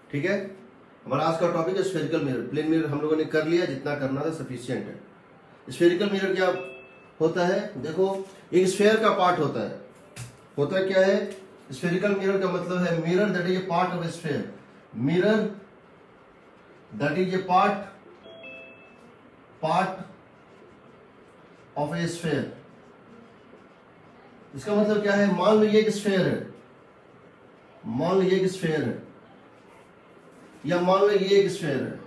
ठीक है, हमारा आज का टॉपिक है स्फेरिकल मिरर। प्लेन मिरर हम लोगों ने कर लिया, जितना करना था सफिशिएंट है। स्फेरिकल मिरर क्या होता है? देखो, एक स्फेयर का पार्ट होता है। होता क्या है स्फेरिकल मिरर का? मतलब है mirror that is a part of a sphere. Mirror that is a part of a sphere. इसका मतलब क्या है? मान लीजिए एक स्फेयर है, मान लीजिए एक स्फेयर है, या मान लो ये एक स्फेयर है,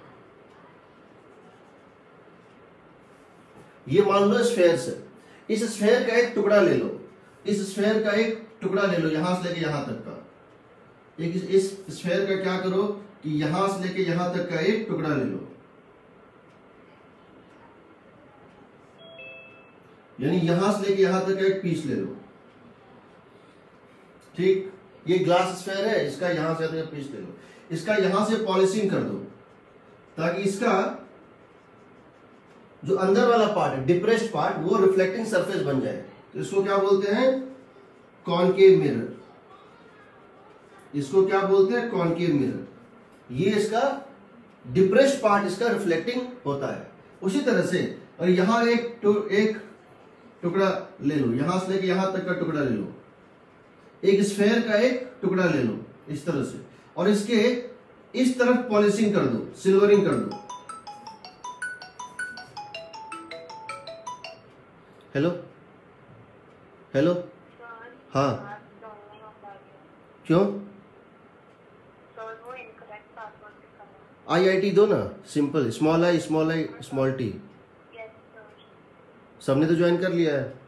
ये मान लो स्फेयर है। इस स्फेयर का एक टुकड़ा ले लो, इस स्फेयर का एक टुकड़ा ले लो, यहां से लेके यहां तक का। एक इस स्फेयर का क्या करो कि यहां से लेके यहां तक का एक टुकड़ा ले लो, यानी यहां से लेके यहां तक का एक पीस ले लो। ठीक, ये ग्लास स्फेयर है, इसका यहां से तक पीस ले लो, इसका यहां से पॉलिशिंग कर दो ताकि इसका जो अंदर वाला पार्ट है, डिप्रेस्ड पार्ट, वो रिफ्लेक्टिंग सरफेस बन जाए। तो इसको क्या बोलते हैं? Concave mirror. इसको क्या बोलते हैं? Concave mirror. ये इसका डिप्रेस्ड पार्ट, इसका रिफ्लेक्टिंग होता है। उसी तरह से, और यहां एक टुकड़ा ले लो, यहां से लेके यहां तक का टुकड़ा ले लो, एक स्फेयर का एक टुकड़ा ले लो इस तरह से, और इसके इस तरफ पॉलिशिंग कर दो, सिल्वरिंग कर दो। हेलो हेलो, हाँ, क्यों? IIT दो ना, simple, small I small T. सबने तो ज्वाइन कर लिया है,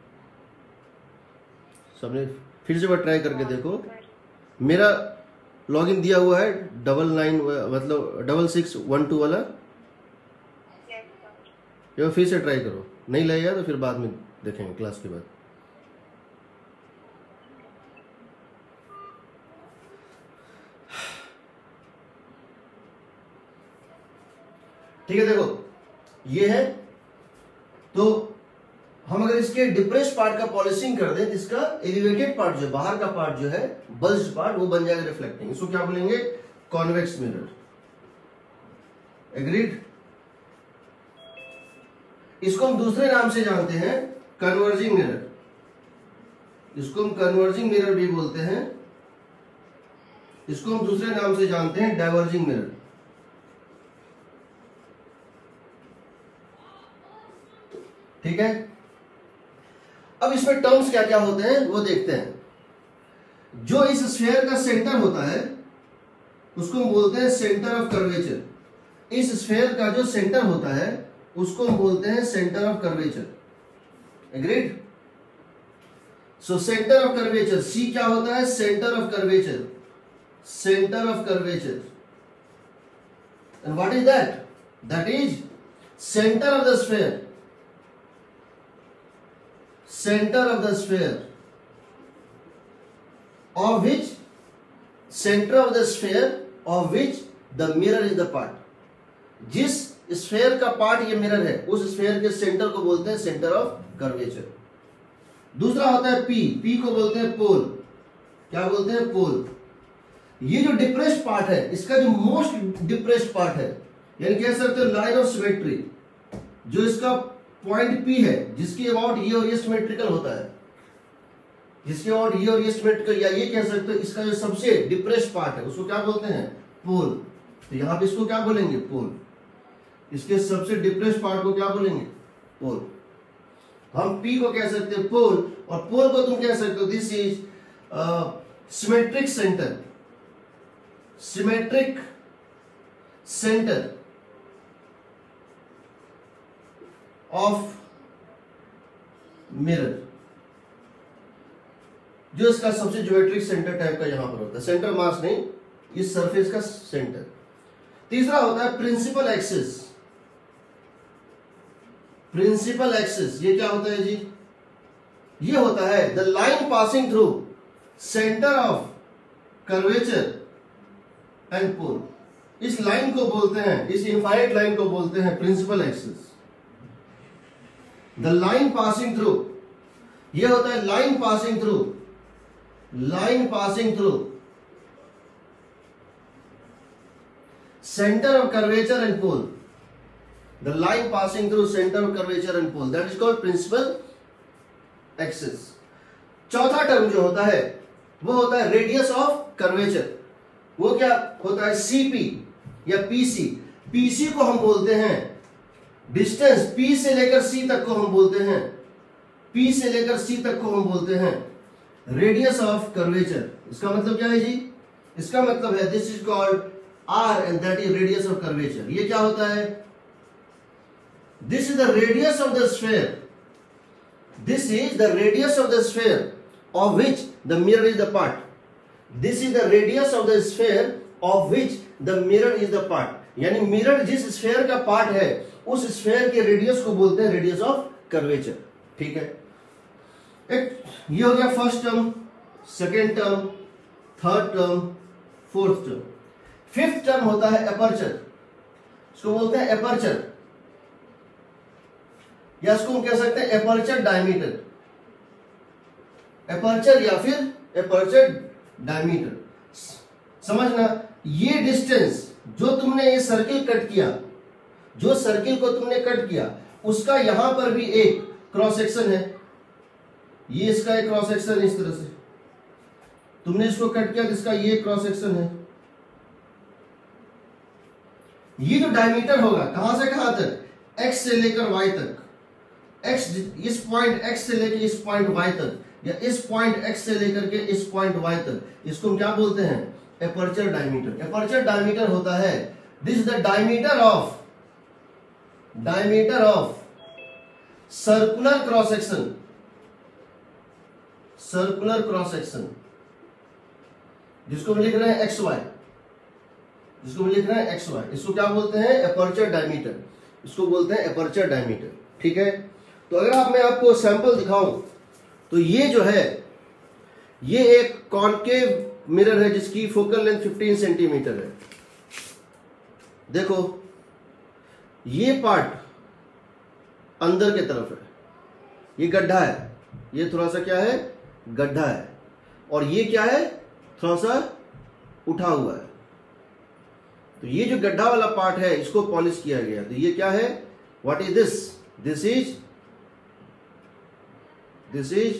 सबने। फिर से बार ट्राई करके देखो। मेरा लॉगिन दिया हुआ है 99 मतलब 6612 वाला। ये फिर से ट्राई करो, नहीं लगेगा तो फिर बाद में देखेंगे क्लास के बाद। ठीक है, देखो ये है। तो हम अगर इसके डिप्रेस्ड पार्ट का पॉलिशिंग कर दें तो इसका एलिवेटेड पार्ट जो बाहर का पार्ट जो है, बल्ज्ड पार्ट, वो बन जाएगा रिफ्लेक्टिंग। इसको क्या बोलेंगे? Convex mirror. एग्रीड? इसको हम दूसरे नाम से जानते हैं, कन्वर्जिंग मिरर। इसको हम कन्वर्जिंग मिरर भी बोलते हैं। इसको हम दूसरे नाम से जानते हैं डाइवर्जिंग मिरर। ठीक है, अब इसमें टर्म्स क्या क्या होते हैं वो देखते हैं। जो इस स्फीयर का सेंटर होता है उसको हम बोलते हैं सेंटर ऑफ कर्वेचर। इस स्फीयर का जो सेंटर होता है उसको हम बोलते हैं centre of curvature. Agreed? So centre of curvature, C क्या होता है? Centre of curvature. Centre of curvature. And what is that? That is centre of the sphere. Center of the sphere, of which center of the sphere of which the mirror is the part। जिस sphere का part ये mirror है, उस sphere के centre को बोलते हैं centre of curvature. दूसरा होता है पी। पी को बोलते हैं पोल। क्या बोलते हैं? पोल। ये जो डिप्रेस्ड पार्ट है, इसका जो मोस्ट डिप्रेस्ड पार्ट है, यानी कह सकते हो लाइन ऑफ सिमेट्री, जो इसका पॉइंट P है, जिसके अबाउट ये और ये सिमेट्रिकल होता है, जिसके अबाउट ये और ये सिमेट्रिकल, या ये कह सकते हो इसका जो सबसे डिप्रेस्ड पार्ट है उसको क्या बोलते हैं? पोल। तो यहां पे इसको क्या बोलेंगे? पोल। इसके सबसे डिप्रेस्ड पार्ट को क्या बोलेंगे? पोल। हम P को कह सकते हैं पोल, और पोल को तुम कह सकते हो this is symmetric centre. Symmetric centre of mirror, जो इसका सबसे ज्योमेट्रिक सेंटर टाइप का यहां पर होता है। सेंटर मास नहीं, इस सरफेस का सेंटर। तीसरा होता है प्रिंसिपल एक्सिस। प्रिंसिपल एक्सिस ये क्या होता है जी? ये होता है the line passing through centre of curvature and pole. इस लाइन को बोलते हैं, इस इनफाइनाइट लाइन को बोलते हैं principal axis. The line passing through, ये होता है line passing through, line passing through center of curvature and pole, the line passing through center of curvature and pole, that is called principal axis. चौथा term जो होता है वो होता है रेडियस ऑफ कर्वेचर. वो क्या होता है? सीपी या पीसी. पीसी को हम बोलते हैं डिस्टेंस, पी से लेकर सी तक को हम बोलते हैं, पी से लेकर सी तक को हम बोलते हैं रेडियस ऑफ कर्वेचर. इसका मतलब क्या है जी? इसका मतलब है this is called R and that is radius of curvature. ये क्या होता है? This is the radius of the sphere. This is the radius of the sphere of which the mirror is the part. This is the radius of the sphere of which the mirror is the part. यानी mirror जिस sphere का part है उस sphere के radius को बोलते हैं radius of curvature. ठीक है, एक ये हो गया first term, second term, third term, fourth term. Fifth term होता है एपर्चर. इसको बोलते हैं एपर्चर, या इसको हम कह सकते हैं एपर्चर डायमीटर. एपर्चर या फिर एपर्चर डायमीटर. समझना, ये डिस्टेंस जो तुमने ये सर्किल कट किया, जो सर्किल को तुमने कट किया उसका यहां पर भी एक क्रॉस सेक्शन है. ये इसका एक क्रॉस सेक्शन है. इस तरह से तुमने इसको कट किया, इसका ये क्रॉस सेक्शन है. ये जो डायमीटर होगा कहां से कहां तक? x से लेकर y तक. x इस पॉइंट x से लेकर इस पॉइंट y तक, या इस पॉइंट x से लेकर के इस पॉइंट y तक, इसको हम क्या बोलते हैं? Aperture diameter. एपर्चर डायमीटर होता है this is the diameter of circular cross section. Circular cross section जिसको हम लिख रहे हैं XY, जिसको हम लिख रहे हैं XY, इसको क्या बोलते हैं? Aperture diameter. इसको बोलते हैं एपर्चर डायमीटर. ठीक है, तो अगर मैं आपको सैंपल दिखाऊं तो ये जो है ये एक कॉनकेव मिरर है जिसकी फोकल लेंथ 15 सेंटीमीटर है. देखो ये पार्ट अंदर की तरफ है, ये गड्ढा है, ये थोड़ा सा क्या है? गड्ढा है. और ये क्या है? थोड़ा सा उठा हुआ है. तो ये जो गड्ढा वाला पार्ट है इसको पॉलिश किया गया. तो ये क्या है? What is this? This is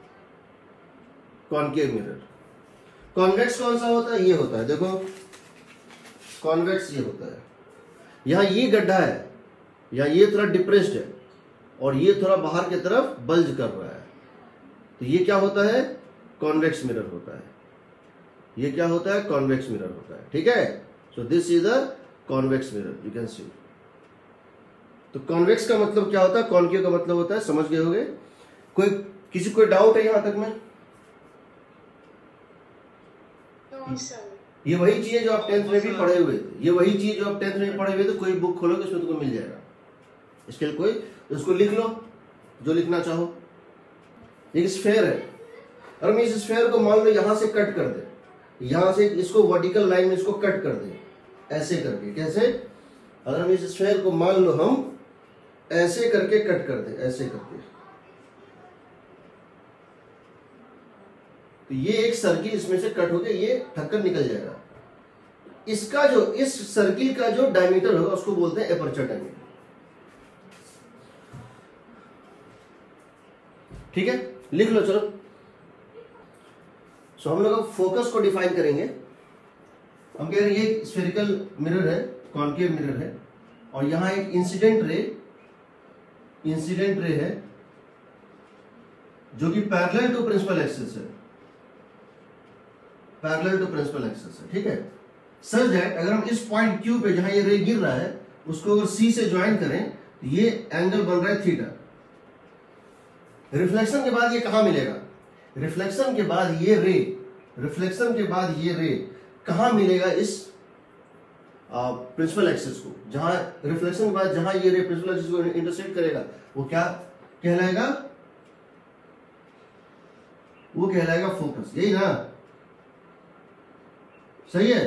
concave mirror. Convex कौन सा होता है? ये होता है, देखो कॉन्वेक्स ये होता है. यहां ये गड्ढा है, या ये थोड़ा डिप्रेस्ड है और ये थोड़ा बाहर की तरफ बल्ज कर रहा है. तो ये क्या होता है? कॉन्वेक्स मिरर होता है. ये क्या होता है? कॉन्वेक्स मिरर होता है. ठीक है, so this is the convex mirror, you can see. तो कॉन्वेक्स का मतलब क्या होता है? कॉनकेव का मतलब होता है, समझ गए होंगे. किसी कोई डाउट है यहां तक में? ये वही चीज है जो आप 10th में भी पढ़े हुए थे. ये वही चीज जो आप 10th में पढ़े हुए थे. कोई बुक खोलोगे उसमें तुमको मिल जाएगा. इसके लिए कोई उसको लिख लो जो लिखना चाहो. एक स्फीयर है, और हम इस स्फीयर को मान लो यहां से कट कर दे, यहां से इसको वर्टिकल लाइन में इसको कट कर दे, ऐसे करके. कैसे? अगर हम इस स्फीयर को मान लो हम ऐसे करके कट कर दे, ऐसे करके, तो ये एक सर्किल इसमें से कट होकर ये ढक्कन निकल जाएगा. इसका जो इस सर्किल का जो डायमीटर होगा उसको बोलते हैं एपर्चर डायमीटर. ठीक है, लिख लो चलो. सो हम लोग फोकस को डिफाइन करेंगे. हम कह रहे हैं ये स्फेरिकल मिरर है, कॉनकेव मिरर है, और यहां एक इंसिडेंट रे है जो कि पैरेलल टू प्रिंसिपल एक्सिस है. पैरेलल टू प्रिंसिपल एक्सिस है. ठीक है, सच दैट अगर हम इस पॉइंट Q पे जहां ये रे गिर रहा है उसको अगर C से ज्वाइन करें तो ये एंगल बन रहा है थीटा. रिफ्लेक्शन के बाद ये कहां मिलेगा? रिफ्लेक्शन के बाद ये रे कहां मिलेगा? इस प्रिंसिपल एक्सिस को. जहां रिफ्लेक्शन के बाद जहां ये रे प्रिंसिपल एक्सिस को इंटरसेक्ट करेगा वो क्या कहलाएगा? वो कहलाएगा फोकस. यही ना? सही है?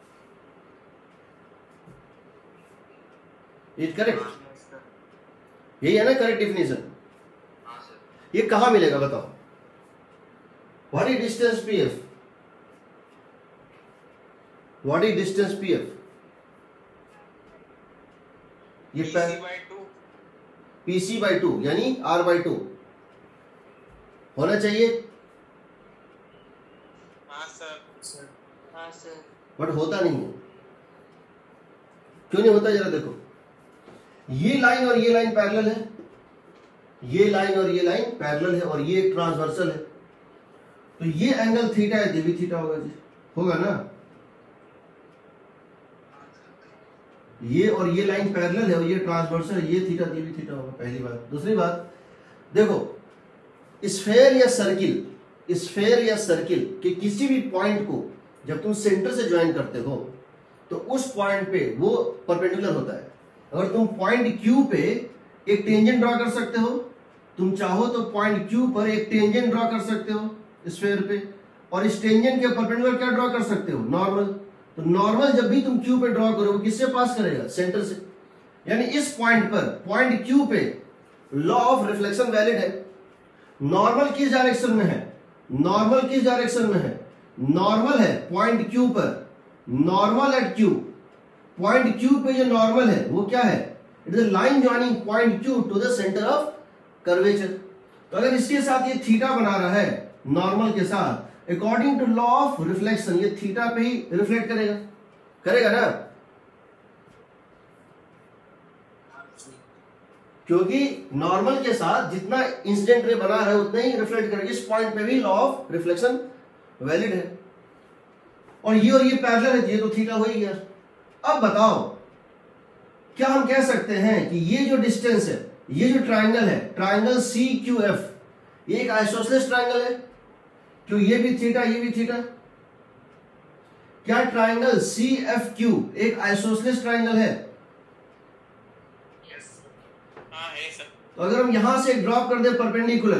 Is correct? यही है ना करेक्ट डिफिनेशन? ये कहां मिलेगा बताओ? What is distance PF? What is distance PF? ये PC बाई 2 यानी R बाई 2 होना चाहिए। हाँ सर। बट होता नहीं है। क्यों नहीं होता जरा देखो, ये लाइन और ये लाइन पैरेलल है, ये लाइन और ये लाइन पैरेलल है, और ये ट्रांसवर्सल है, तो ये एंगल थीटा है, ये भी थीटा होगा जी, होगा ना। ये और ये लाइन पैरेलल है और ये ट्रांसवर्सल है, ये थीटा ये भी थीटा होगा, पहली बात। दूसरी बात देखो, स्फेयर या सर्किल के किसी भी पॉइंट को जब तुम सेंटर से ज्वाइन करते हो तो उस पॉइंट पे वो परपेंडिकुलर होता है। अगर तुम पॉइंट Q पे एक टेंजेंट ड्रॉ कर सकते हो, तुम चाहो तो पॉइंट Q पर एक टेंजेंट ड्रॉ कर सकते हो स्फेयर पे, और इस टेंजेंट के परपेंडिकुलर क्या ड्रॉ कर सकते हो, नॉर्मल। तो नॉर्मल जब भी तुम Q पे ड्रॉ करोगे किससे पास करेगा, सेंटर से। यानी इस पॉइंट पर, पॉइंट Q पे लॉ ऑफ रिफ्लेक्शन वैलिड है। नॉर्मल किस डायरेक्शन में है, नॉर्मल किस डायरेक्शन में है, नॉर्मल है पॉइंट Q पर, normal at Q। Point Q पे जो नॉर्मल है वो क्या है, it is a line joining point Q to the centre of curvature. तो अगर इसके साथ ये थीटा बना रहा है नॉर्मल के साथ, according to law of reflection ये थीटा पे ही रिफ्लेक्ट करेगा ना, क्योंकि नॉर्मल के साथ जितना इंसिडेंट रे बना है उतना ही रिफ्लेक्ट करेगा। इस पॉइंट पे भी लॉ ऑफ रिफ्लेक्शन वैलिड है, और ये पैरेलल है, ये तो थीटा हो ही गया। अब बताओ, क्या हम कह सकते हैं कि ये जो डिस्टेंस है, ये जो ट्राइंगल है, ट्राइंगल CQF, ये एक आइसोसेलेस ट्राइंगल है, क्यों ये भी थीटा ये भी थीटा। क्या ट्राइंगल CFQ एक आइसोसेलेस ट्राइंगल है? हाँ है सर। तो अगर हम यहां से ड्रॉप कर दे परपेंडिकुलर,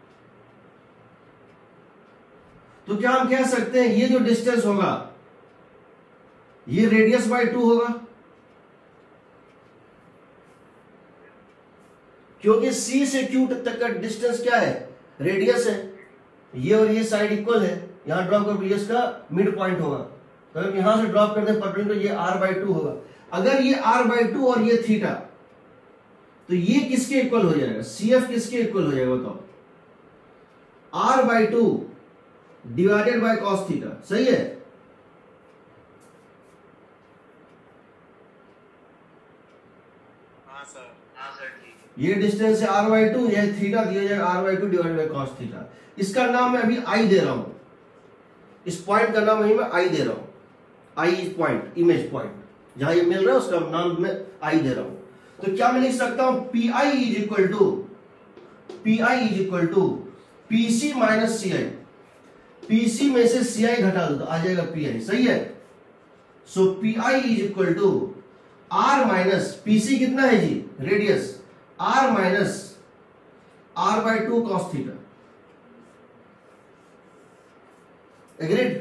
तो क्या हम कह सकते हैं ये जो डिस्टेंस होगा ये रेडियस बाय 2 होगा, क्योंकि C से Q तक का डिस्टेंस क्या है, रेडियस है। ये और ये साइड इक्वल है, यहां ड्रॉप कर रेडियस का मिड पॉइंट होगा। तो अगर यहां से ड्रॉप कर दे परपेंडिकुलर, ये R बाय 2 होगा। अगर ये R बाय 2 और ये थीटा, तो ये किसके इक्वल हो जाएगा, CF किसके इक्वल हो जाएगा बताओ, R by 2 divided by cos theta, सही है। हाँ सर ठीक है। ये डिस्टेंस है R बाय 2, यह थीटा दिया जाएगा R by 2 divided by cos theta. इसका नाम मैं अभी I दे रहा हूं, इस पॉइंट का नाम अभी मैं I दे रहा हूं, I पॉइंट, इमेज पॉइंट जहां ये मिल रहा है उसका नाम मैं I दे रहा हूं। तो क्या मैं लिख सकता हूं, PI is equal to PC minus CI। PC में से CI घटा दो तो आ जाएगा PI, सही है। So PI is equal to R minus PC कितना है जी, radius, R minus R by 2 cos theta. Agreed.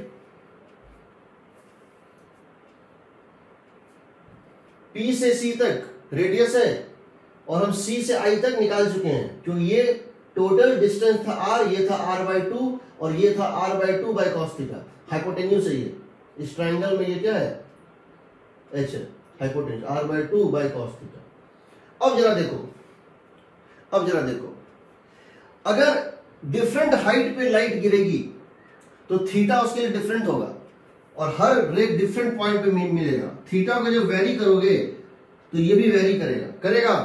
P से C तक रेडियस है और हम C से I तक निकाल चुके हैं, क्योंकि ये टोटल डिस्टेंस था R, ये था R बाय 2 और ये था R by 2 by cos theta. Hypotenuse है ये, इस ट्राइंगल में ये क्या है, H है, hypotenuse R by 2 by cos theta. अब जरा देखो, अगर डिफरेंट हाइट पे लाइट गिरेगी तो थीटा उसके लिए डिफरेंट होगा, और हर रे डिफरेंट पॉइंट पे मिलेगा। थीटा को जब वेरी करोगे तो ये भी वेरी करेगा।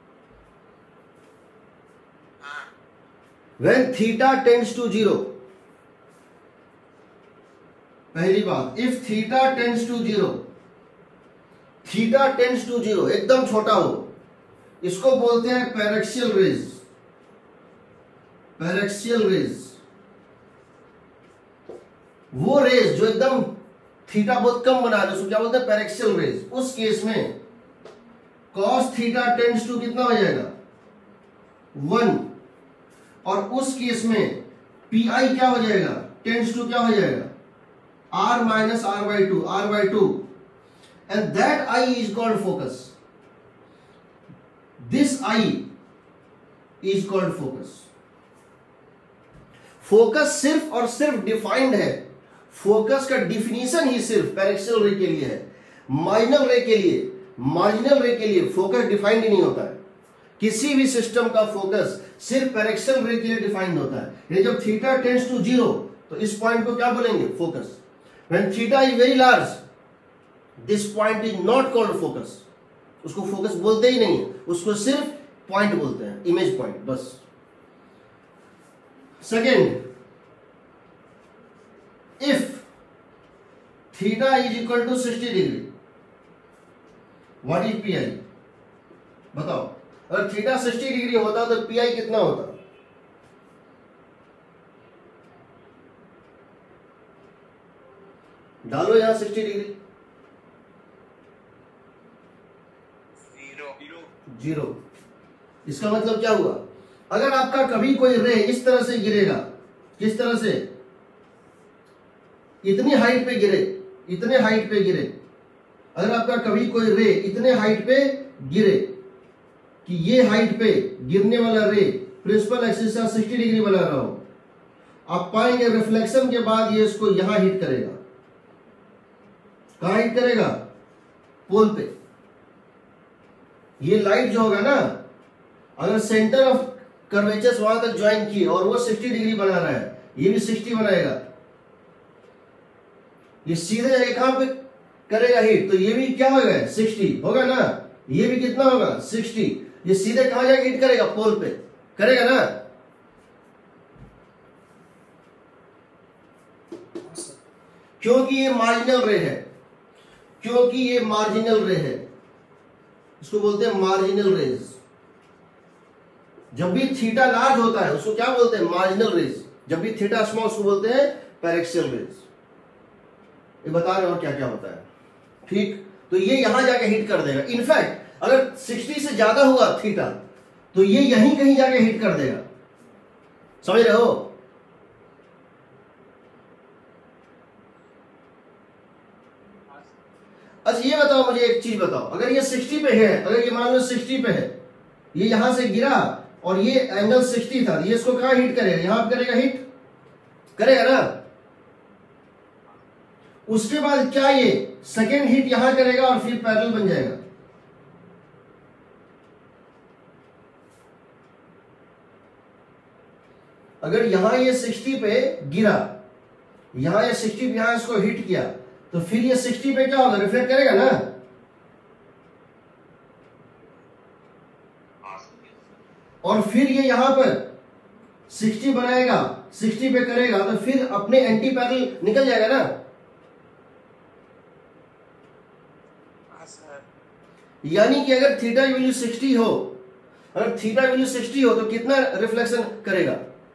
When theta tends to 0, पहली बात, if theta tends to 0, एकदम छोटा हो, इसको बोलते हैं पैरेक्सियल रेज। वो रेज जो एकदम थीटा बहुत कम बना रहे उसको क्या बोलते हैं, पैरेक्सियल रेज। उस केस में cos थीटा टेंड्स टू कितना हो जाएगा, 1, और उस केस में PI क्या हो जाएगा, टेंड्स टू क्या हो जाएगा, R minus R by 2, and that I is called focus. This I is called focus. Focus सिर्फ और सिर्फ डिफाइंड है, फोकस का डिफिनीशन ही सिर्फ पैरेक्सियल रे के लिए है। माइनर रे के लिए मार्जिनल रे के लिए फोकस डिफाइंड ही नहीं होता है। किसी भी सिस्टम का फोकस सिर्फ पैरेक्सियल रे के लिए डिफाइंड होता है। ये जब थीटा टेंड्स टू 0 तो इस पॉइंट को क्या बोलेंगे? Focus. When theta is very large this point is not called focus. उसको फोकस बोलते ही नहीं है, उसको सिर्फ पॉइंट बोलते हैं, इमेज पॉइंट, बस। Second, if theta is equal to 60 degree what is P I? बताओ, अगर थीटा 60 डिग्री होता तो पी आई कितना होता? डालो यहां 60 डिग्री। 0। इसका मतलब क्या हुआ? अगर आपका कभी कोई रे इस तरह से गिरेगा, किस तरह से? इतनी हाइट पे गिरे, इतने हाइट पे गिरे, अगर आपका कभी कोई रे इतने हाइट पे गिरे कि ये हाइट पे गिरने वाला रे प्रिंसिपल एक्सिस से 60 डिग्री बना रहा हो, आप पाएंगे रिफ्लेक्शन के बाद ये इसको यहां हिट करेगा। कहां हिट करेगा? पोल पे। ये लाइट जो होगा ना, अगर सेंटर ऑफ कर्वेचर वहां तक ज्वाइन किए और वो 60 डिग्री बना रहा है, ये भी 60 बनाएगा, ये सीधे जाके कहां पे करेगा हिट? तो ये भी क्या होगा? 60 होगा ना। ये भी कितना होगा? 60। ये सीधे कहां जाके हिट करेगा? पोल पे करेगा ना। क्योंकि ये मार्जिनल रे है, क्योंकि ये मार्जिनल रे है, इसको बोलते हैं मार्जिनल रेज। जब भी थीटा लार्ज होता है उसको क्या बोलते हैं? Marginal rays. जब भी थीटा स्मॉल उसको बोलते हैं पैरेक्सियल रेज। ये बता रहे हो क्या क्या होता है, ठीक? तो ये यहां जाके हिट कर देगा। इनफैक्ट अगर 60 से ज्यादा हुआ थीटा तो ये यहीं कहीं जाके हिट कर देगा। समझ रहे हो? अच्छा ये बताओ मुझे, एक चीज बताओ, अगर ये 60 पे है, अगर ये मान लो 60 पे है, ये यहां से गिरा और ये एंगल 60 था, ये इसको कहां हिट करेगा? यहां करेगा, हिट करेगा ना। उसके बाद क्या ये सेकेंड हिट यहां करेगा और फिर पैरेलल बन जाएगा। अगर यहां ये 60 पे गिरा, यहां ये 60 पे यहां इसको हिट किया, तो फिर ये 60 पे क्या होगा? रिफ्लेक्ट करेगा ना। और फिर ये यहां पर 60 बनाएगा, 60 पे करेगा, तो फिर अपने एंटी पैरेलल निकल जाएगा ना। यानी कि अगर थीटा वैल्यू 60 हो, अगर थीटा वैल्यू 60 हो तो कितना रिफ्लेक्शन करेगा?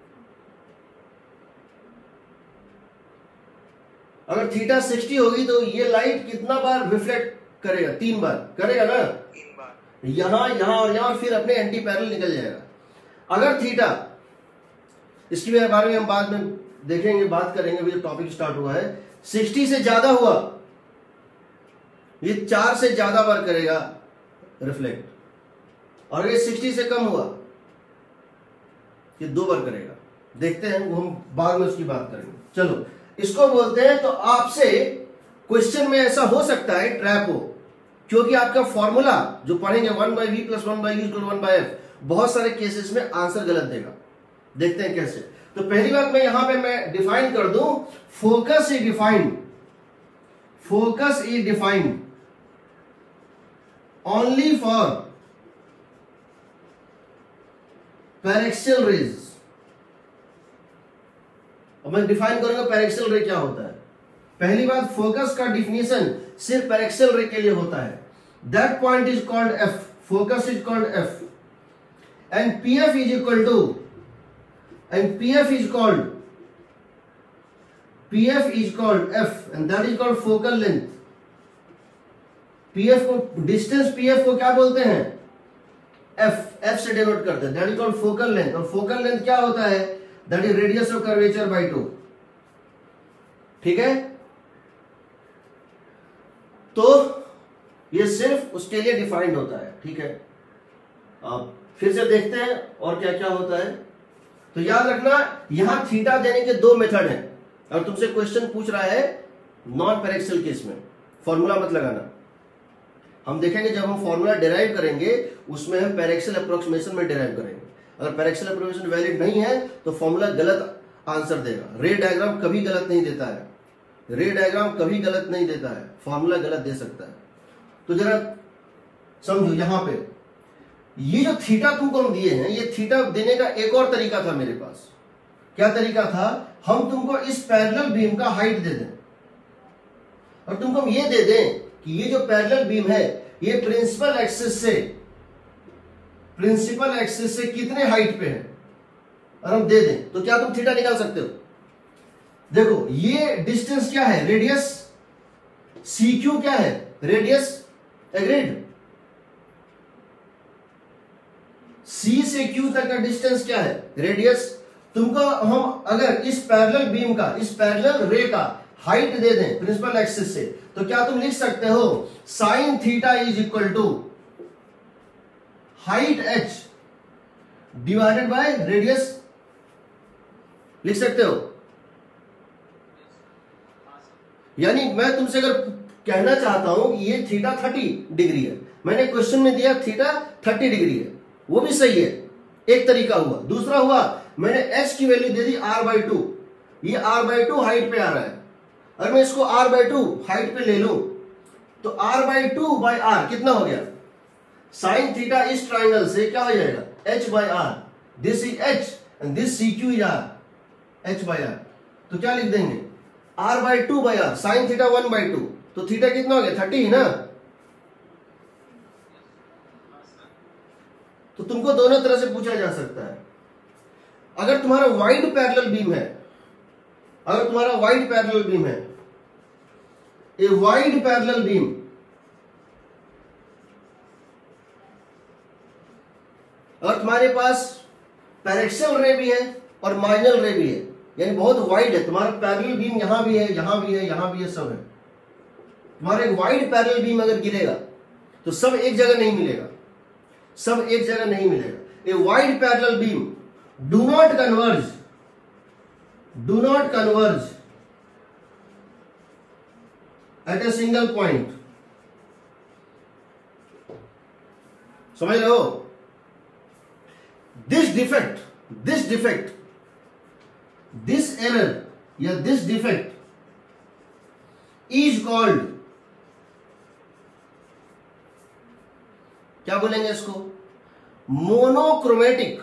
अगर थीटा 60 होगी तो ये लाइट कितना बार रिफ्लेक्ट करेगा? 3 बार करेगा ना। 3 बार, यहां, यहां और यहां, फिर अपने एंटी पैरेलल निकल जाएगा। अगर थीटा, इसके बारे में हम बाद में देखेंगे, बात करेंगे, अभी टॉपिक स्टार्ट हुआ है। 60 से ज्यादा हुआ, ये 4 से ज्यादा बार करेगा रिफ्लेक्ट, और ये 60 से कम हुआ ये 2 बार करेगा। देखते हैं, वो हम बाद में उसकी बात करेंगे। चलो, इसको बोलते हैं, तो आपसे क्वेश्चन में ऐसा हो सकता है ट्रैप हो, क्योंकि आपका फॉर्मूला जो पढ़ेंगे 1/v + 1/u = 1/f, बहुत सारे केसेस में आंसर गलत देगा। देखते हैं कैसे। तो पहली बात मैं यहां पे मैं डिफाइन कर दूं, focus is defined, focus is defined only for paraxial rays. अब मैं डिफाइन करूंगा पैरेक्सियल रे क्या होता है। पहली बात, फोकस का डिफिनेशन सिर्फ पैरेक्सियल रे के लिए होता है। That point is called F, focus is called F, and PF is equal to, and PF is called F, and that is called focal length. PF को, डिस्टेंस PF को क्या बोलते हैं? F से डिनोट करते हैं, that is called focal length। और focal length क्या होता है? that is radius of curvature by 2। ठीक है, तो ये सिर्फ उसके लिए डिफाइंड होता है। ठीक है, अब फिर से देखते हैं और क्या क्या होता है। तो याद रखना, यहां थीटा देने के 2 मेथड हैं। और तुमसे क्वेश्चन पूछ रहा है नॉन पैरेक्सियल केस में, फॉर्मूला मत लगाना। हम देखेंगे जब हम फॉर्मूला डिराइव करेंगे उसमें हम पैरेक्सल अप्रोक्सीमेशन में डिराइव करेंगे। अगर पैरेक्सल अप्रोक्सीमेशन वैलिड नहीं है तो फॉर्मूला गलत आंसर देगा। रे डायग्राम कभी गलत नहीं देता है, रे डायग्राम कभी गलत नहीं देता है, फॉर्मूला गलत दे सकता है। तो जरा समझो, यहां पे ये जो थीटा तुमको हम दिए हैं, ये थीटा देने का एक और तरीका था मेरे पास। क्या तरीका था? हम तुमको इस पैरेलल बीम का हाइट दे दें और तुमको हम ये दे दें कि ये जो पैरेलल बीम है ये प्रिंसिपल एक्सिस से कितने हाइट पे है, और हम दे दें तो क्या तुम थीटा निकाल सकते हो? देखो ये डिस्टेंस क्या है? रेडियस। सी क्यू क्या है? रेडियस। एग्रीड? सी से क्यू तक का डिस्टेंस क्या है? रेडियस। तुमको हम अगर इस पैरेलल बीम का, इस पैरेलल रे का हाइट दे दें प्रिंसिपल एक्सिस से, तो क्या तुम लिख सकते हो sine theta is equal to height h divided by radius? लिख सकते हो? यानी मैं तुमसे अगर कहना चाहता हूं कि ये थीटा 30 डिग्री है, मैंने क्वेश्चन में दिया थीटा 30 डिग्री है, वो भी सही है, एक तरीका हुआ। दूसरा हुआ मैंने h की वैल्यू दे दी r/2, ये r/2 हाइट पे आ रहा है। अगर मैं इसको r/2 हाइट पे ले लूं तो r/2 बाय r कितना हो गया? साइन थीटा इस ट्राइंगल से क्या हो जाएगा? h/r। This is h and this CQ is r, h/r। तो क्या लिख देंगे? r/2 bye r, sine theta 1/2, तो थीटा कितना हो गया? 30 ना। तो तुमको दोनों तरह से पूछा जा सकता है। अगर तुम्हारा वाइड पैरेलल बीम है, अगर तुम्हारा वाइड पैरेलल बीम है, ए वाइड पैरेलल बीम, अगर तुम्हारे पास पैरेक्सल रे भी है और मार्जिनल रे भी है, यानी बहुत वाइड है, तुम्हारा पैरेलल बीम यहां भी है, यहां भी है, यहां भी है, सब है। तुम्हारा एक वाइड पैरेलल बीम अगर गिरेगा तो सब एक जगह नहीं मिलेगा, सब एक जगह नहीं मिलेगा। A wide parallel beam do not converge at a single point. समझ रहे हो? दिस डिफेक्ट, दिस एरर या दिस डिफेक्ट इज कॉल्ड, क्या बोलेंगे इसको? मोनोक्रोमेटिक।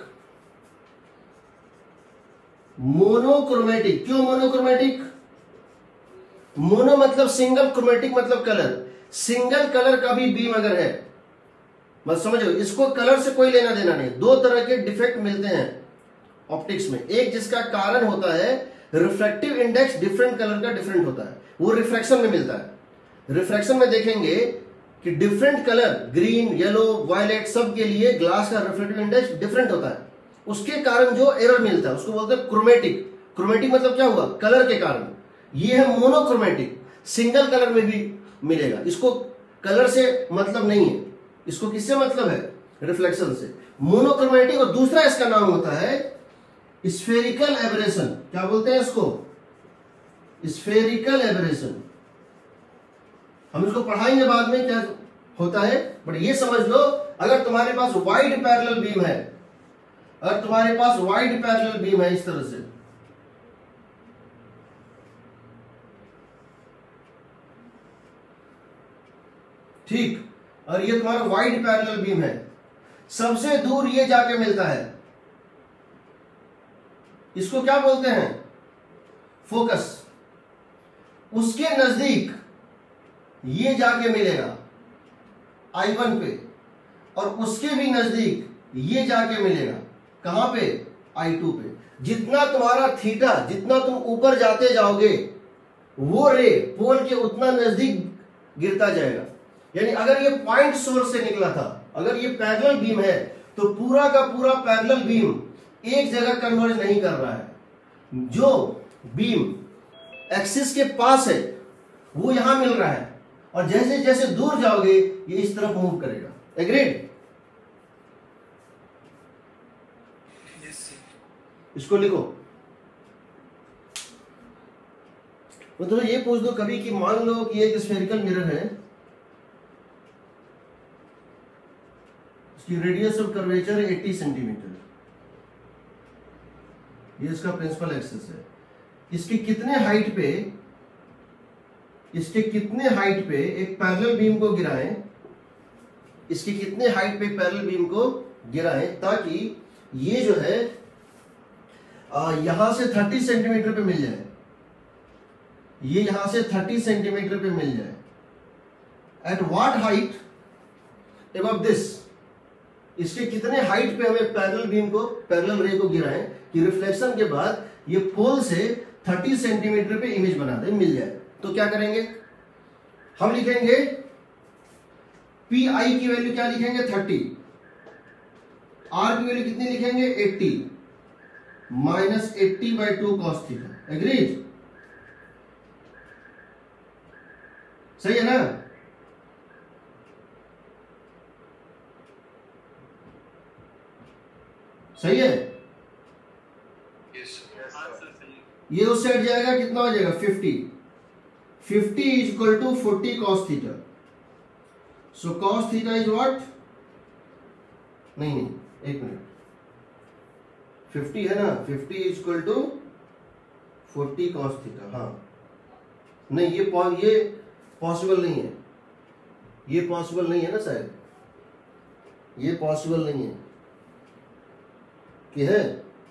मोनोक्रोमेटिक। क्यों मोनोक्रोमेटिक? मोनो मतलब सिंगल, क्रोमेटिक मतलब कलर। सिंगल कलर का भी बीम अगर है, मत समझो, इसको कलर से कोई लेना देना नहीं। दो तरह के डिफेक्ट मिलते हैं ऑप्टिक्स में, एक जिसका कारण होता है रिफ्रैक्टिव इंडेक्स डिफरेंट कलर का डिफरेंट होता है, वो रिफ्रैक्शन में मिलता है। रिफ्रैक्शन में देखेंगे कि different colour, green, yellow, violet, सब के लिए ग्लास का रिफ्रैक्टिव इंडेक्स डिफरेंट होता है। उसके कारण जो एरर मिलता है उसको बोलते हैं क्रोमेटिक। क्रोमेटिक मतलब क्या हुआ? कलर के कारण। ये है मोनोक्रोमेटिक, सिंगल कलर में भी मिलेगा। इसको कलर से मतलब नहीं है, इसको किससे मतलब है? रिफ्लेक्शन से। मोनोक्रोमेटिक। और दूसरा इसका नाम होता है स्फेरिकल एबरेशन। क्या बोलते हैं इसको? Spherical aberration. हम इसको पढ़ाएंगे बाद में क्या होता है, बट ये समझ लो, अगर तुम्हारे पास वाइड पैरेलल बीम है, अगर तुम्हारे पास वाइड पैरेलल बीम है इस तरह से, ठीक, और ये तुम्हारा वाइड पैरेलल बीम है, सबसे दूर ये जाके मिलता है, इसको क्या बोलते हैं? फोकस। उसके नजदीक ये जाके मिलेगा I1 पे, और उसके भी नजदीक ये जाके मिलेगा कहां पे? I2 पे। जितना तुम्हारा थीटा, जितना तुम ऊपर जाते जाओगे, वो रे पोल के उतना नजदीक गिरता जाएगा। यानी अगर ये पॉइंट सोर्स से निकला था, अगर ये पैरेलल बीम है, तो पूरा का पूरा पैरेलल बीम एक जगह कन्वर्ज नहीं कर रहा है। जो बीम एक्सिस के पास है वो यहां मिल रहा है, और जैसे जैसे दूर जाओगे ये इस तरफ मूव करेगा। एग्रीड? इसको लिखो। मतलब ये पूछ दो कभी कि मान लो कि एक स्फेरिकल मिरर है, इसकी रेडियस ऑफ कर्वेचर 80 सेंटीमीटर, ये इसका प्रिंसिपल एक्सिस है। इसके कितने हाइट पे एक पैरेलल बीम को गिराएं, इसकी कितने हाइट पे पैरेलल बीम को गिराएं ताकि ये जो है यहां से 30 सेंटीमीटर पे मिल जाए, ये यहां से 30 सेंटीमीटर पे मिल जाए। At what height above this, इसके कितने हाइट पे हमें पैरेलल बीम को, पैरेलल रे को गिराएं कि रिफ्लेक्शन के बाद ये पोल से 30 सेंटीमीटर पे इमेज बना दे, मिल जाए। तो क्या करेंगे, हम लिखेंगे पी आई की वैल्यू क्या लिखेंगे 30, आर की वैल्यू कितनी लिखेंगे 80, माइनस 80/2 cos थीटा। एग्रीड? सही है ना? सही है? ये उस साइड जाएगा, कितना हो जाएगा 50 is equal to 40 cos theta. So cos theta is what, नहीं एक मिनट, 50 है ना, 50 is equal to 40 cos theta. हाँ नहीं, ये पॉसिबल नहीं है, ये पॉसिबल नहीं है ना शायद, ये पॉसिबल नहीं है कि है?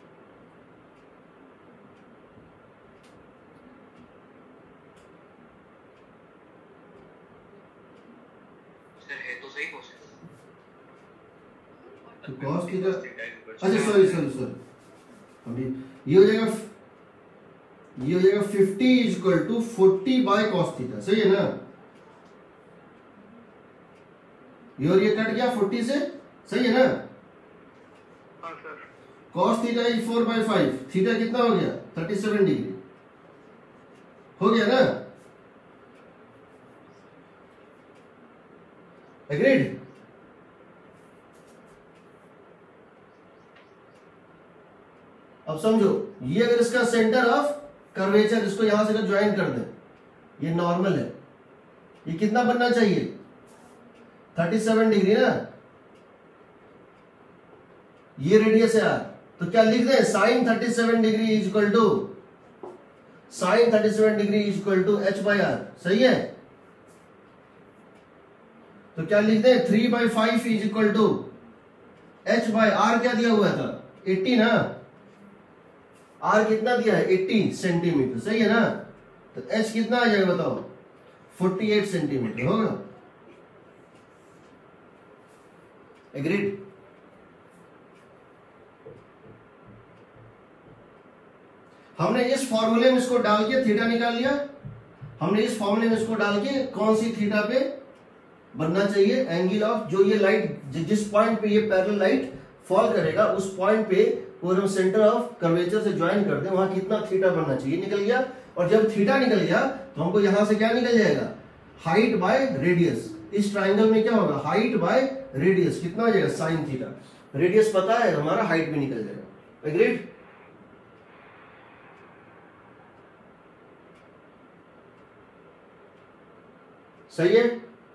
तो cos थीटा, अच्छा सॉरी अभी ये हो जाएगा 50 is equal to 40/cos theta. सही है ना? ये और ये कट गया 40 से, सही है ना? cos थीटा इज 4/5, थीटा कितना हो गया 37 डिग्री हो गया ना? एग्रीड? अब समझो, ये अगर इसका सेंटर ऑफ कर्वेचर, इसको यहां से अगर ज्वाइन कर दें, ये नॉर्मल है, ये कितना बनना चाहिए 37 डिग्री ना, ये रेडियस है यार। तो क्या लिख दें, sine 37 degree is equal to h/r। सही है? तो क्या लिख दें 3/5 इज इक्वल टू h/r। क्या दिया हुआ था 80 ना, r कितना दिया है 80 सेंटीमीटर। सही है ना? तो h कितना आ जाएगा बताओ 48 सेंटीमीटर होगा। एग्रीड? हमने इस फॉर्मूले में इसको डाल के थीटा निकाल लिया, हमने इस फॉर्मूले में इसको डाल के कौन सी थीटा पे बनना चाहिए एंगल ऑफ, जो ये लाइट जिस पॉइंट पे ये पैरेलल लाइट फॉल करेगा उस पॉइंट पे और हम सेंटर ऑफ कर्वेचर से ज्वाइन कर दें, वहां कितना थीटा बनना चाहिए, निकल गया। और जब थीटा निकल गया तो हमको यहां से क्या निकल जाएगा, हाइट बाय रेडियस। इस ट्राइंगल में क्या होगा, हाइट बाय रेडियस, कितना हो जाएगा साइन थीटा। रेडियस पता है हमारा, हाइट भी निकल जाएगा। एग्रीड? सही है?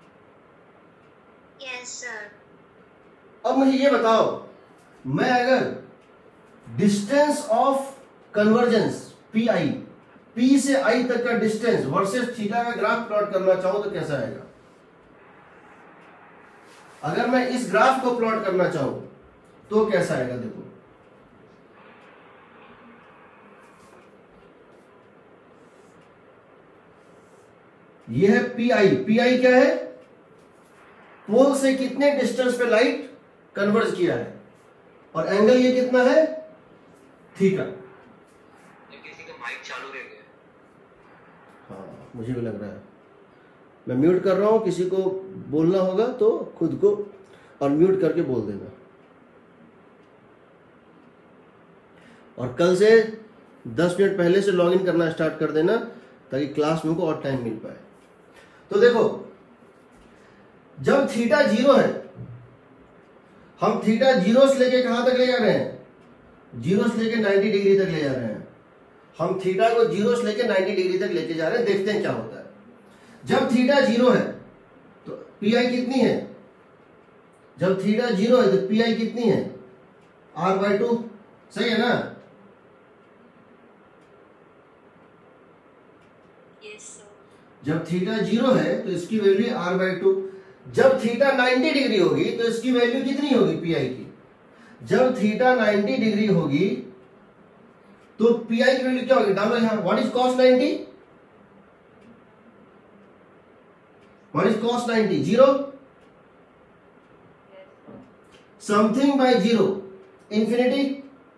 Yes sir. अब मुझे ये बताओ, मैं अगर distance of convergence P I, P से आई तक का डिस्टेंस वर्सेस थीटा का ग्राफ प्लॉट करना चाहूं तो कैसा आएगा? अगर मैं इस ग्राफ को प्लॉट करना चाहूं तो कैसा आएगा? देखो ये है पी आई। पी आई क्या है, पोल से कितने डिस्टेंस पे लाइट कन्वर्ज किया है, और एंगल ये कितना है थीटा। किसी का माइक चालू रह गया। हाँ मुझे भी लग रहा है, मैं म्यूट कर रहा हूं, किसी को बोलना होगा तो खुद को और म्यूट करके बोल देना। और कल से 10 मिनट पहले से लॉगिन करना स्टार्ट कर देना ताकि क्लास में को और टाइम मिल पाए। तो देखो, जब थीटा 0 है, हम थीटा 0 से लेके कहां तक ले जा रहे हैं, 0 से लेके 90 डिग्री तक ले जा रहे हैं। हम थीटा को 0 से लेके 90 डिग्री तक लेके जा रहे हैं, देखते हैं क्या होता है। जब थीटा 0 है तो पी आई कितनी है जब थीटा 0 है तो पी आई कितनी है, r/2, सही है ना? जब थीटा 0 है तो इसकी वैल्यू r/2। जब थीटा 90 डिग्री होगी तो इसकी वैल्यू कितनी होगी पी आई की? जब थीटा 90 डिग्री होगी तो पी आई की वैल्यू क्या होगी? डालो यहां, what is cos 90? What is cos 90? 0, something by 0, infinity,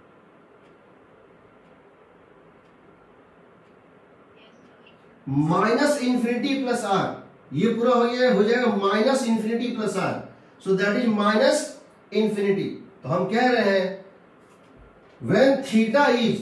minus infinity plus R, ये पूरा हो जाएगा minus infinity plus R, so that is minus infinity. तो हम कह रहे हैं when theta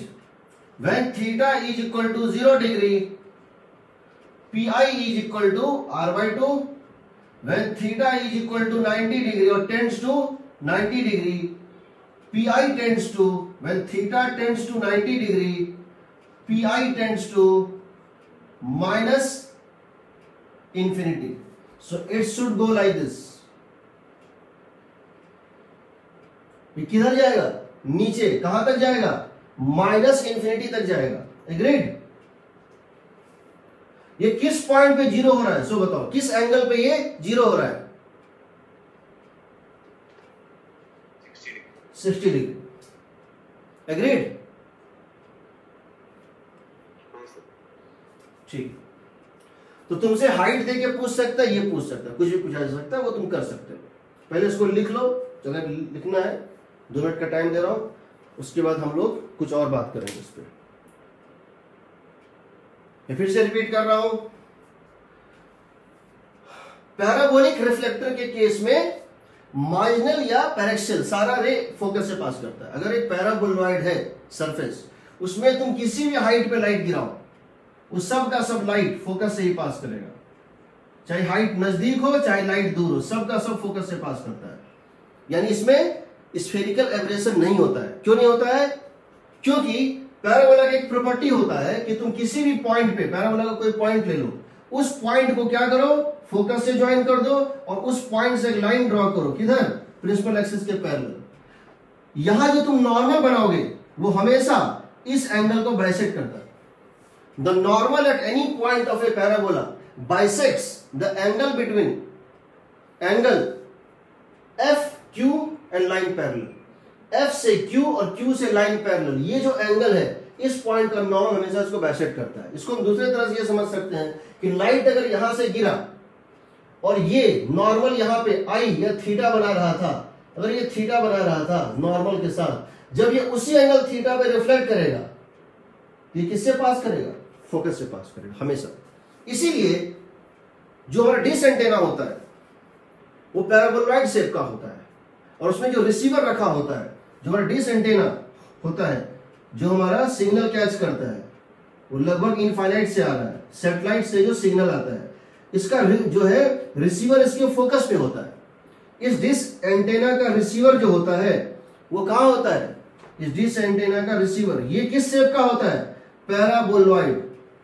is equal to 0 degree, pi is equal to r/2. When theta is equal to 90 degree or tends to 90 degree, pi tends to, when theta tends to 90 degree, pi tends to minus infinity. So it should go like this. ये किधर जाएगा? नीचे। कहां तक जाएगा? Minus infinity तक जाएगा। Agreed? ये किस पॉइंट पे जीरो हो रहा है? सो बताओ, किस एंगल पे ये जीरो हो रहा है? 60 डिग्री। एग्रीड? ठीक। तो तुमसे हाइट देके पूछ सकता है, ये पूछ सकता है, कुछ भी पूछा जा सकता है, वो तुम कर सकते हो। पहले इसको लिख लो, अगर लिखना है 2 मिनट का टाइम दे रहा हूं, उसके बाद हम लोग कुछ और बात करेंगे इस पर। मैं फिर से रिपीट कर रहा हूं, पैराबोलिक रिफ्लेक्टर के केस में मार्जिनल या पैरेक्सियल सारा रे फोकस से पास करता है। अगर एक पैराबोलॉइड है सरफेस, उसमें तुम किसी भी हाइट पे लाइट गिराओ, उस सब का सब लाइट फोकस से ही पास करेगा, चाहे हाइट नजदीक हो चाहे लाइट दूर हो, सब का सब फोकस से पास करता है। यानी इसमें स्फेरिकल एब्रेशन नहीं होता है। क्यों नहीं होता है? क्योंकि पैराबोला का एक प्रॉपर्टी होता है कि तुम किसी भी पॉइंट पे, पैराबोला का कोई पॉइंट ले लो, उस पॉइंट को क्या करो, फोकस से ज्वाइन कर दो और उस पॉइंट से एक लाइन ड्रॉ करो। किधर? प्रिंसिपल एक्सिस के पैरेलल। यहां जो तुम नॉर्मल बनाओगे वो हमेशा इस एंगल को बाइसेक्ट करता है। The normal at any point of a parabola bisects the angle between angle F Q and line parallel. F से क्यू और क्यू से लाइन पैरेलल, ये जो एंगल है इस पॉइंट का नॉर्मल हमेशा इसको बाइसेक्ट करता है। इसको हम दूसरे तरह से ये समझ सकते हैं कि लाइट अगर यहां से गिरा और ये नॉर्मल यहां पे आई या थीटा बना रहा था, अगर ये थीटा बना रहा था नॉर्मल के साथ, जब ये उसी एंगल थीटा पे रिफ्लेक्ट करेगा तो ये किससे पास करेगा? फोकस से पास करेगा हमेशा। इसीलिए जो हमारा डिश एंटेना होता है वो पैराबोलॉइड शेप का होता है, और उसमें जो रिसीवर रखा होता है, जो हमारा डिश एंटेना होता है, जो हमारा सिग्नल कैच करता है, वो लगभग इनफाइनाइट से आ रहा है, सैटेलाइट से जो सिग्नल आता है, इसका जो है रिसीवर इसके फोकस पे होता है। इस डिश एंटेना का रिसीवर जो होता है वो कहां होता है? इस डिश एंटेना का रिसीवर ये किस शेप का होता है? पैराबोलॉइड।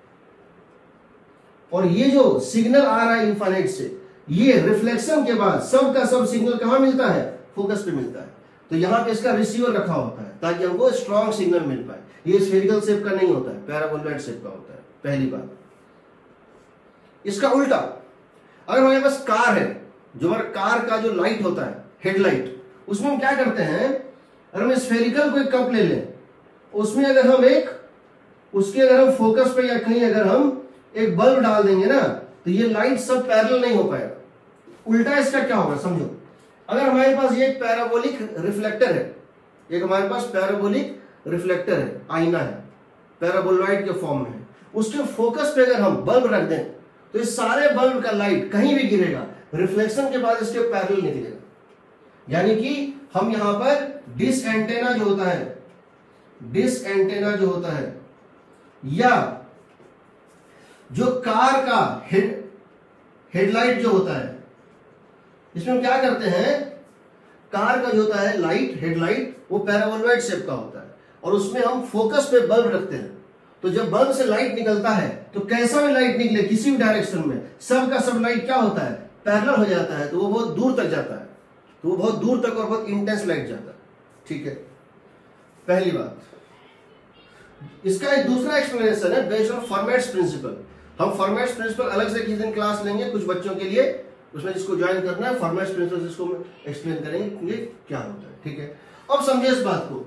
और ये जो सिग्नल आ रहा है इनफाइनाइट से, ये रिफ्लेक्शन के बाद सब का सब सिग्नल कहां मिलता है? फोकस पे मिलता है। तो यहां पे इसका रिसीवर रखा होता है ताकि हमको स्ट्रॉन्ग सिग्नल मिल पाए। ये स्फेरिकल शेप का नहीं होता है, पैराबोलॉइड शेप का होता है। पहली बात। इसका उल्टा, अगर हमारे पास कार है, जो हमारे कार का जो लाइट होता है हेडलाइट, उसमें हम क्या करते हैं, अगर हम स्फेरिकल कोई कप ले लें, उसमें अगर हम उसके अगर हम फोकस पे या कहीं अगर हम एक बल्ब डाल देंगे ना, तो ये लाइट सब पैरेलल नहीं हो पाएगा। उल्टा इसका क्या होगा समझो, अगर हमारे पास ये एक पैराबोलिक रिफ्लेक्टर है, एक हमारे पास पैराबोलिक रिफ्लेक्टर है, आईना है, पैराबोलॉइड के फॉर्म में है, उसके फोकस पे अगर हम बल्ब रख दें तो इस सारे बल्ब का लाइट कहीं भी गिरेगा, रिफ्लेक्शन के बाद इसके पैरेलल निकलेगा। यानी कि हम यहां पर डिश एंटेना जो होता है, डिश एंटेना जो होता है, या जो कार का हेडलाइट जो होता है, इसमें हम क्या करते हैं, कार का जो होता है लाइट, हेडलाइट, वो पैराबोलॉइड शेप का होता है और उसमें हम फोकस पे बल्ब रखते हैं। तो जब बल्ब से लाइट निकलता है तो कैसा भी लाइट निकले किसी भी डायरेक्शन में, सब का सब लाइट क्या होता है? पैरेलल हो जाता है, तो वो बहुत दूर तक जाता है। तो वो बहुत दूर तक और बहुत इंटेंस लाइट जाता है। ठीक है, पहली बात। इसका एक दूसरा एक्सप्लेनेशन है बेस्ड ऑन फॉर्मेट्स प्रिंसिपल। हम फॉर्मेट्स प्रिंसिपल अलग से किसी दिन क्लास लेंगे कुछ बच्चों के लिए, उसमें जिसको ज्वाइन करना है फॉर्मेट्स प्रिंसिपल जिसको एक्सप्लेन करेंगे क्या होता है। ठीक है, अब समझे इस बात को,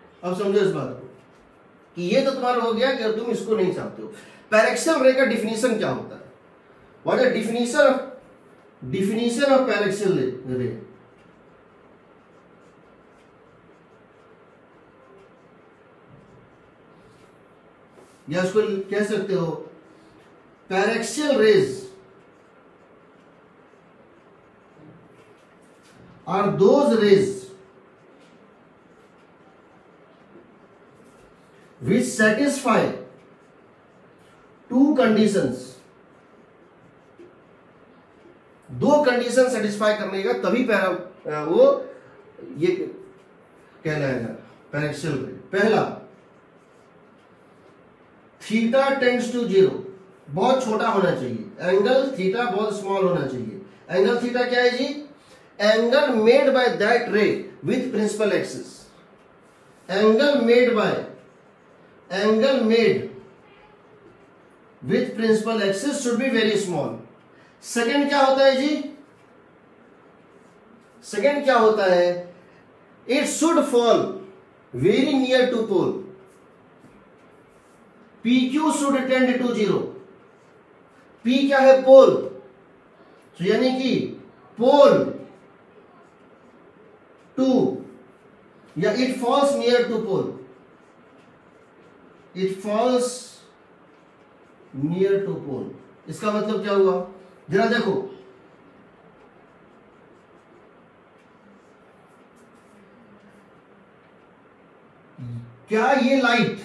कि ये तो तुम्हारा हो गया कि तुम इसको नहीं चाहते हो। पैरेक्सियल रे का डिफिनीशन क्या होता है? What is definition of paraxial ray? या उसको कह सकते हो paraxial rays are those rays which satisfy two conditions। दो कंडीशन सेटिस्फाई करने का तभी वो ये कहलाएगा पैरेक्सियल रे। पहला, थीटा टेंड्स टू 0, बहुत छोटा होना चाहिए, एंगल थीटा बहुत स्मॉल होना चाहिए। एंगल थीटा क्या है जी? Angle made by that ray with principal axis. Angle made with principal axis should be very small। Second क्या होता है जी? सेकेंड क्या होता है? It should fall very near to pole। PQ should tend to 0। P क्या है? पोल। तो यानी कि पोल टू, या it falls near to pole। It falls near to pole। इसका मतलब क्या हुआ? जरा देखो, क्या ये लाइट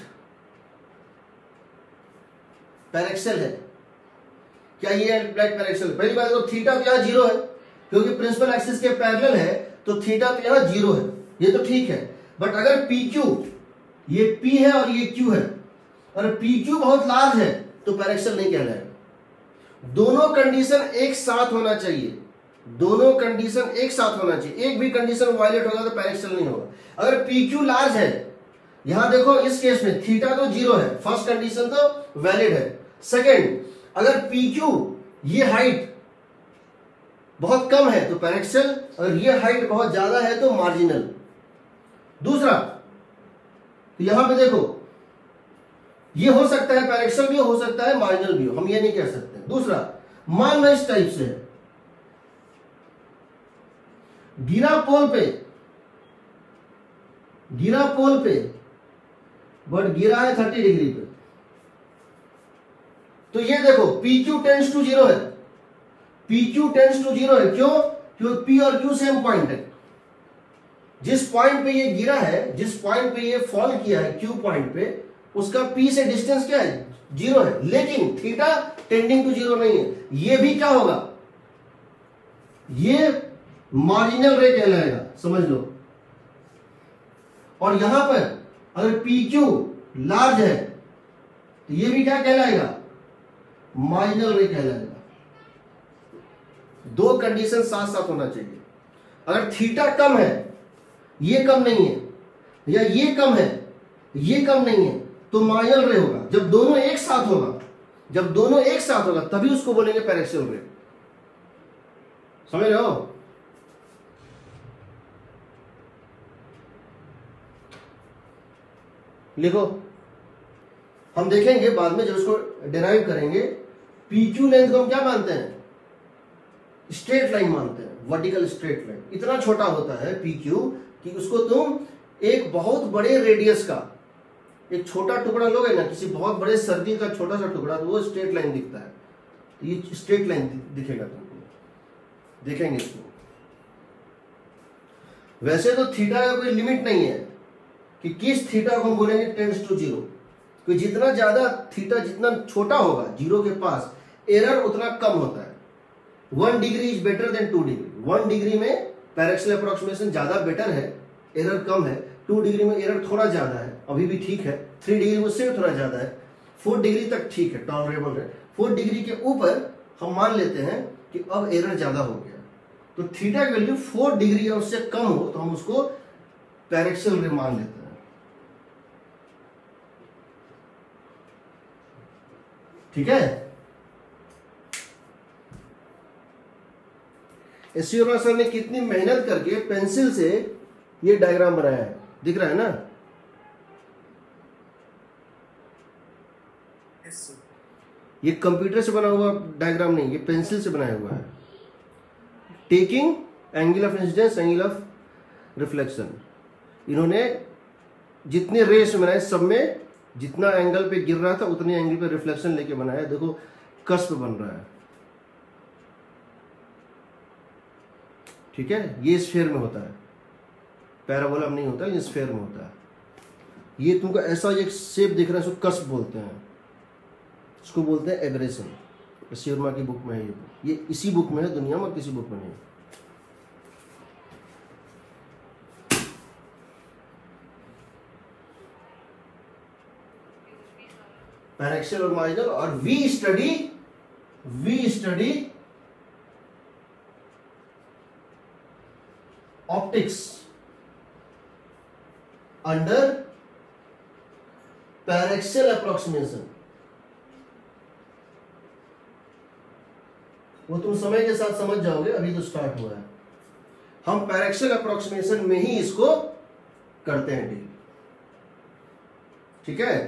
पैरेक्सियल है? क्या ये लाइट पैरेक्सियल है? पहली बात तो थीटा तो यहां 0 है, क्योंकि प्रिंसिपल एक्सिस के पैरेलल है, तो थीटा तो यहां 0 है, ये तो ठीक है। बट अगर PQ, ये P है और ये Q है, और PQ बहुत लार्ज है, तो पैरेक्सियल नहीं कहलाएगा। दोनों कंडीशन एक साथ होना चाहिए, दोनों कंडीशन एक साथ होना चाहिए। एक भी कंडीशन वायलेट होगा तो पैरेक्सियल नहीं होगा। अगर PQ लार्ज है, यहां देखो इस केस में थीटा तो 0 है, फर्स्ट कंडीशन तो वैलिड है। सेकेंड, अगर PQ ये हाइट बहुत कम है तो पैरेक्सियल, और ये हाइट बहुत ज्यादा है तो मार्जिनल। दूसरा, तो यहां पे देखो ये हो सकता है पैरेक्सियल भी हो सकता है मार्जिनल भी हो, हम ये नहीं कह सकते। दूसरा, मान लो इस टाइप से है, गिरा पोल पे बट गिरा है 30 डिग्री पे, तो ये देखो PQ टेंड्स टू 0 है। PQ टेंड्स टू 0 है, क्यों? क्योंकि P और Q सेम पॉइंट है। जिस पॉइंट पे ये गिरा है, जिस पॉइंट पे ये फॉल किया है Q पॉइंट पे, उसका P से डिस्टेंस क्या है? 0 है। लेकिन थीटा टेंडिंग टू 0 नहीं है। ये भी क्या होगा? ये मार्जिनल रे कहलाएगा, समझ लो। और यहां पर अगर PQ लार्ज है तो ये भी क्या कहलाएगा? मार्जिनल रे कहलाएगा। दो कंडीशन साथ साथ होना चाहिए। अगर थीटा कम है, ये कम नहीं है, या ये कम है, ये कम नहीं है, तो मार्जिनल रे होगा। जब दोनों एक साथ होगा, तभी उसको बोलेंगे पैरेक्सियल रे। समझ रहे हो? लिखो, हम देखेंगे बाद में जब उसको डिराइव करेंगे। PQ लेंथ को हम क्या मानते हैं? स्ट्रेट लाइन मानते हैं, वर्टिकल स्ट्रेट लाइन। इतना छोटा होता है PQ कि उसको तुम एक बहुत बड़े रेडियस का एक छोटा टुकड़ा लोगे ना, किसी बहुत बड़े सर्दी का छोटा सा टुकड़ा, तो वो स्ट्रेट लाइन दिखता है। तो ये स्ट्रेट लाइन दिखेगा तुमको, देखेंगे इसको। वैसे तो थीटा का कोई लिमिट नहीं है कि किस थीटा को हम बोलेंगे टेंड्स टू 0। क्योंकि जितना ज्यादा थीटा जितना छोटा होगा 0 के पास, एरर उतना कम होता है। 1 degree is better than 2 degree. 1 degree में पैरेक्सियल अप्रोक्सीमेशन ज्यादा बेटर है, एरर कम है। 2 डिग्री में एरर थोड़ा ज्यादा है, अभी भी ठीक है। 3 डिग्री में उससे भी थोड़ा ज्यादा है। 4 डिग्री तक ठीक है, टॉलरेबल है। 4 डिग्री के ऊपर हम मान लेते हैं कि अब एरर ज्यादा हो गया। तो थीटा की वैल्यू 4 डिग्री या उससे कम हो तो हम उसको पैरेक्सियल रे मान लेते हैं। ठीक है, एससी वर्मा सर ने कितनी मेहनत करके पेंसिल से ये डायग्राम बनाया है, दिख रहा है ना? ये कंप्यूटर से बना हुआ डायग्राम नहीं, ये पेंसिल से बनाया हुआ है। Taking angle of incidence, angle of reflection, इन्होंने जितने रेस बनाए सब में जितना एंगल पे गिर रहा था उतने एंगल पे रिफ्लेक्शन लेके बनाया। देखो कस्प बन रहा है। ठीक है, ये स्फीयर में होता है, पैराबोला में नहीं होता, ये स्फीयर में होता है। ये तुमको ऐसा एक शेप दिख रहा है, इसको कस्प बोलते हैं, इसको बोलते हैं एब्रेशन। एससी वर्मा की बुक में है ये इसी बुक में है, दुनिया में किसी बुक में नहीं। पैरेक्सियल और मार्जिनल, और we study optics under paraxial approximation. वो तुम समय के साथ समझ जाओगे, अभी तो स्टार्ट हुआ है। हम पैरेक्सियल अप्रोक्सीमेशन में ही इसको करते हैं डील। ठीक है,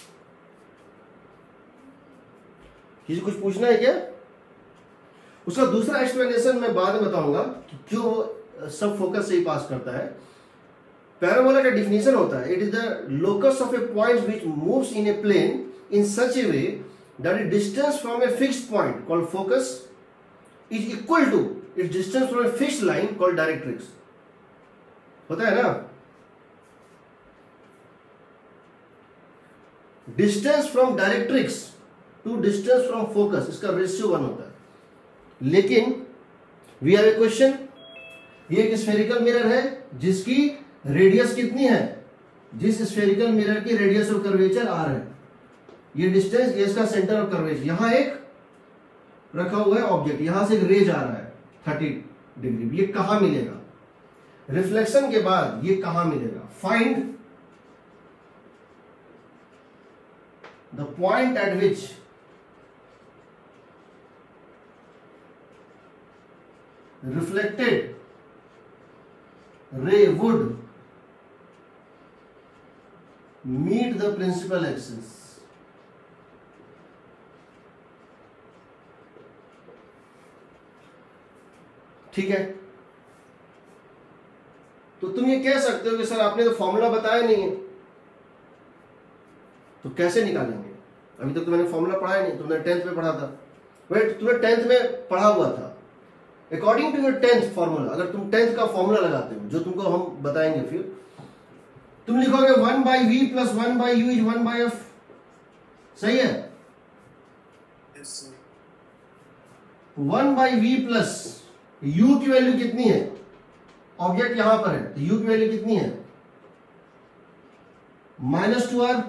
किसी कुछ पूछना है क्या? उसका दूसरा एक्सप्लेनेशन मैं बाद में बताऊंगा कि क्यों सब फोकस से ही पास करता है। पैराबोला का डिफिनेशन होता है, it is the locus of a point which moves in a plane in such a way that is distance from a fixed point called focus is equal to its distance from a fixed line called directrix. होता है ना? Distance from directrix to distance from focus, इसका ratio 1 होता है। लेकिन we have a question, ये एक spherical mirror है जिसकी रेडियस कितनी है? जिस स्फेरिकल मिरर की रेडियस ऑफ कर्वेचर r है, ये डिस्टेंस, ये इसका सेंटर ऑफ कर्वेचर। यहां एक रखा हुआ है ऑब्जेक्ट, यहां से एक रेज आ रहा है 30 डिग्री। ये कहां मिलेगा? रिफ्लेक्शन के बाद ये कहां मिलेगा? Find the point at which reflected ray would meet the principal axis। ठीक है, तो तुम ये कह सकते हो कि सर आपने तो फॉर्मूला बताया नहीं है, तो कैसे निकालेंगे? अभी तक तो मैंने फॉर्मूला पढ़ाया नहीं, तुमने 10th में पढ़ा था। वेट, तुम्हें 10th में पढ़ा हुआ था। According to your 10th formula, अगर तुम 10th का फॉर्मूला लगाते हो, जो तुमको हम बताएंगे, फिर तुम लिखोगे 1/v + 1/u = 1/f। सही है? 1/v प्लस u की वैल्यू कितनी है? ऑब्जेक्ट यहां पर है तो u की वैल्यू कितनी है? -2r।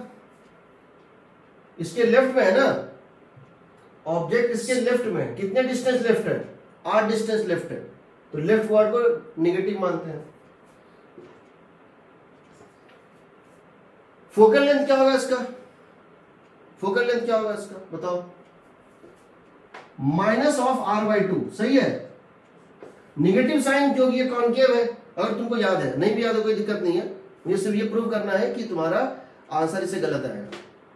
इसके लेफ्ट में है ना ऑब्जेक्ट, इसके लेफ्ट में कितने डिस्टेंस लेफ्ट है? r डिस्टेंस लेफ्ट है, तो लेफ्ट वर्ड को नेगेटिव मानते हैं। फोकल लेंथ क्या होगा इसका? फोकल लेंथ क्या होगा इसका बताओ? -r/2। सही है? नेगेटिव साइन क्योंकि ये कॉन्केव है, अगर तुमको याद है, नहीं भी याद है कोई दिक्कत नहीं है, मुझे सिर्फ ये प्रूव करना है कि तुम्हारा आंसर इससे गलत आएगा।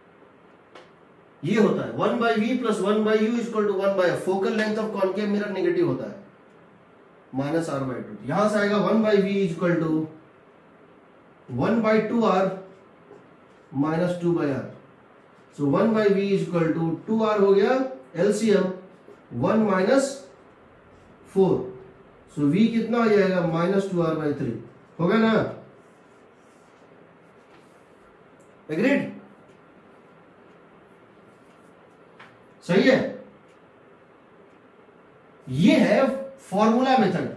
ये होता है 1/v + 1/u = 1/f। Focal length of concave mirror negative होता है, -r/2। यहां से आएगा 1/v = 1/2r - 2/r। सो 1/v = 2r हो गया, LCM 1 - 4। सो v कितना हो जाएगा? -2r/3 होगा ना? एग्रीड? सही है? ये है फॉर्मूला मेथड,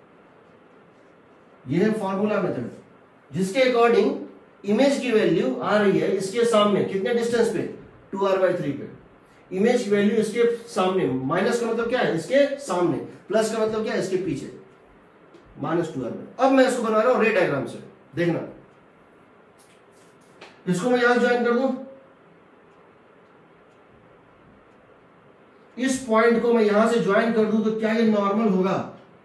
ये है फॉर्मूला मेथड जिसके अकॉर्डिंग इमेज की वैल्यू आ रही है इसके सामने कितने डिस्टेंस पे? 2r/3 पे। इमेज की वैल्यू इसके सामने, माइनस का मतलब क्या है इसके सामने, प्लस का मतलब क्या है इसके पीछे, -2r में। अब मैं इसको बना रहा हूं रे डायग्राम से, देखना इसको मैं यहां ज्वाइन कर दूं, इस पॉइंट को मैं यहां से ज्वाइन कर दूं तो क्या ये नॉर्मल होगा?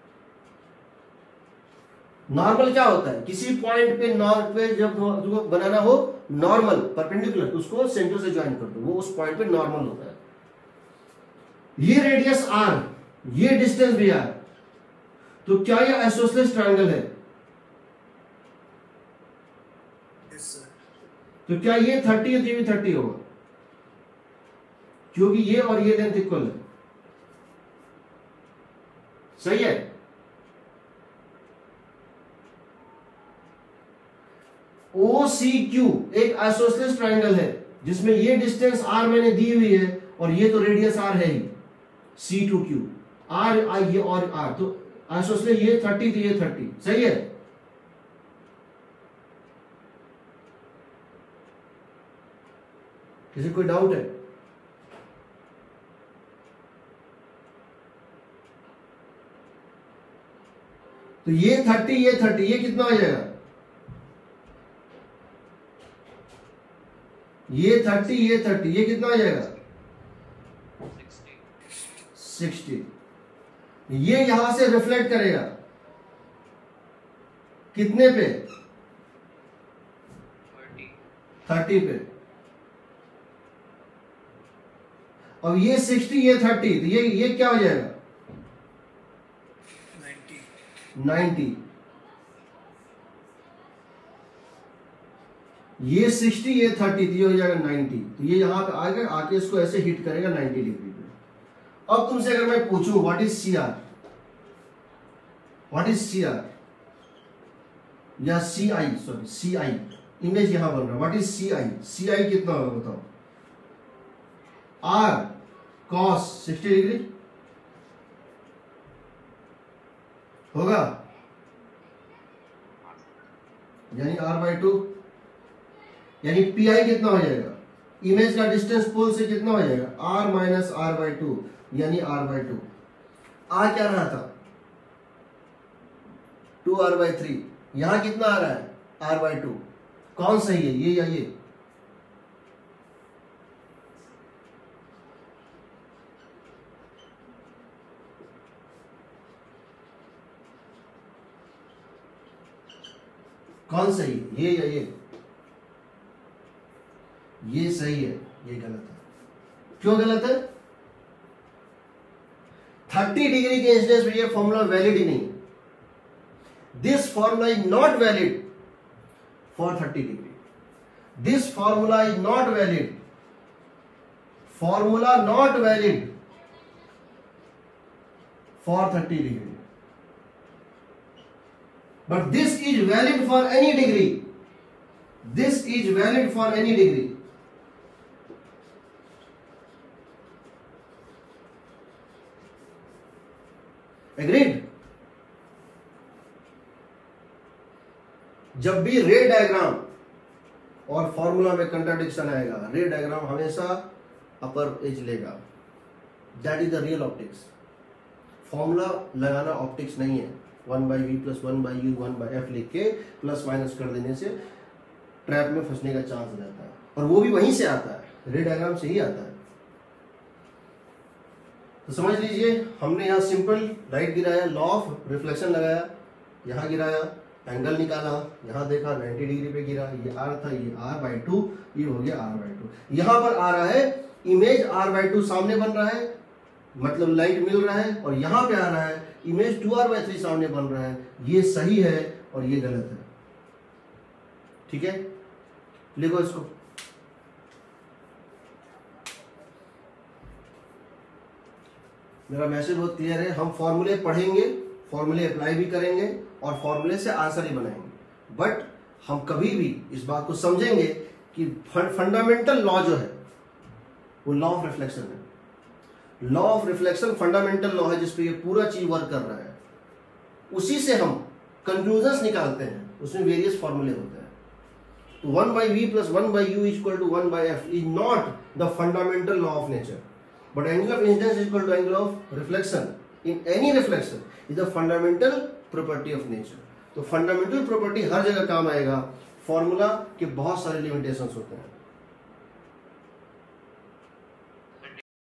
नॉर्मल क्या होता है? किसी पॉइंट पे जब तुमको बनाना हो नॉर्मल परपेंडिकुलर, उसको सेंटर से ज्वाइन कर दो, वो उस पॉइंट पे नॉर्मल होता है। ये रेडियस r, ये डिस्टेंस भी r, तो क्या ये आइसोसेलेस ट्रायंगल है? Yes sir. तो क्या ये 30 है तो ये भी 30 होगा, क्योंकि ये और ये लेंथ इक्वल है। सही है? OCQ एक आइसोसेलेस ट्रायंगल है जिसमें ये डिस्टेंस r मैंने दी हुई है और ये तो रेडियस r है ही, C2Q, r ये और r, तो आइसोसेलेस ये 30 तो ये 30। सही है? किसी कोई डाउट है? तो ये 30 ये 30, ये कितना हो जाएगा? ये 30 ये 30, ये कितना हो जाएगा? 60। ये यहां से रिफ्लेक्ट करेगा कितने पे? 30 पे। अब ये 60 ये 30, तो ये क्या हो जाएगा? 90। ये 60 ये 30, तो ये हो जाएगा 90। तो ये यहां पे आएगा, आके इसको ऐसे हिट करेगा 90 डिग्री पे। अब तुमसे अगर मैं पूछूं what is CR, what is CR या CI, सॉरी CI, इमेज यहां बन रहा है, व्हाट इज CI? CI कितना होगा बताओ? R cos 60 डिग्री होगा, यानी R/2, यानी PI कितना हो जाएगा? इमेज का डिस्टेंस पोल से कितना हो जाएगा? R माइनस R/2, यानी R/2। R क्या रहा था? 2R/3। यहां कितना आ रहा है? R/2। कौन सही है, ये या ये? कौन सही है, ये या ये? ये सही है, ये गलत है। क्यों गलत है? 30 डिग्री के इंसिडेंस में ये फॉर्मूला वैलिड ही नहीं। This formula is not valid for 30 degree. This formula is not valid, formula not valid for 30 degree, but this is valid for any degree. This is valid for any degree. Agreed? जब भी रे diagram और formula में contradiction आएगा, ray diagram हमेशा upper edge लेगा। That is the real optics. Formula लगाना optics नहीं है। 1/v + 1/u 1/f लिख के प्लस माइनस कर देने से ट्रैप में फंसने का चांस रहता है, और वो भी वहीं से आता है, रे डायग्राम से ही आता है। तो समझ लीजिए, हमने यहाँ सिंपल लाइट गिराया, लॉ ऑफ रिफ्लेक्शन लगाया, यहाँ गिराया, एंगल निकाला, यहाँ देखा 90 डिग्री पे गिरा, ये r था, ये r/2, ये हो गया r/2। यहाँ पर आ रहा है इमेज r/2 सामने बन रहा है, मतलब लाइट मिल रहा है, और यहाँ पे आ रहा है इमेज 2r/3 सामने बन रहा है। ये सही है और ये गलत है। ठीक है, लिखो इसको। मेरा मैसेज बहुत क्लियर है। हम फॉर्मूले पढ़ेंगे, फॉर्मूले अप्लाई भी करेंगे और फॉर्मूले से आंसर ही बनाएंगे, बट हम कभी भी इस बात को समझेंगे कि फंडामेंटल लॉ जो है वो लॉ ऑफ रिफ्लेक्शन है। Law of reflection fundamental law है जिसपे ये पूरा चीज वर्क कर रहा है। उसी से हम कंक्लूजन्स निकालते हैं, उसमें वेरियस फॉर्मूले होते हैं। तो 1/v + 1/u = 1/f is not the fundamental law of nature. but angle of incidence is equal to angle of reflection in any reflection is a fundamental property of nature. तो fundamental property हर जगह काम आएगा, formula के बहुत सारे limitations होते हैं.